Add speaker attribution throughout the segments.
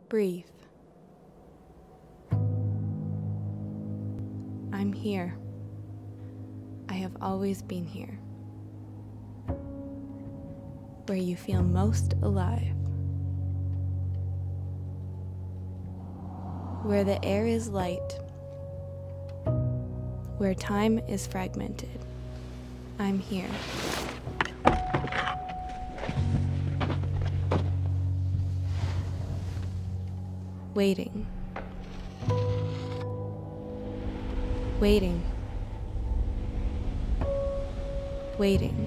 Speaker 1: Breathe. I'm here. I have always been here. Where you feel most alive. Where the air is light. Where time is fragmented. I'm here. Waiting. Waiting. Waiting.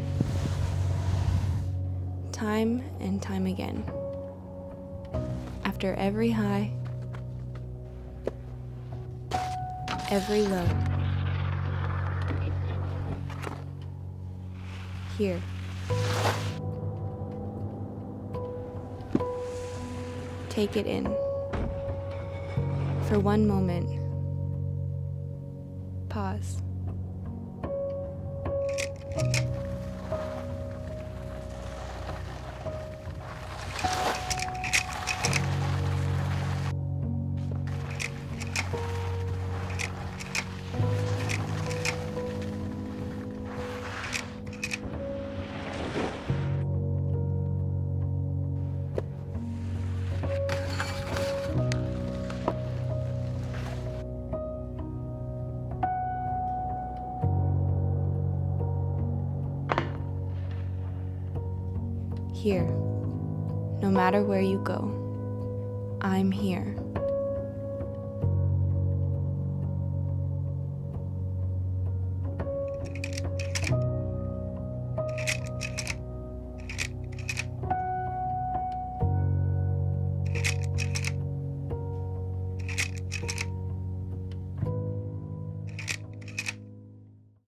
Speaker 1: Time and time again. After every high, every low. Here. Take it in. For one moment, pause. Here, no matter where you go, I'm here.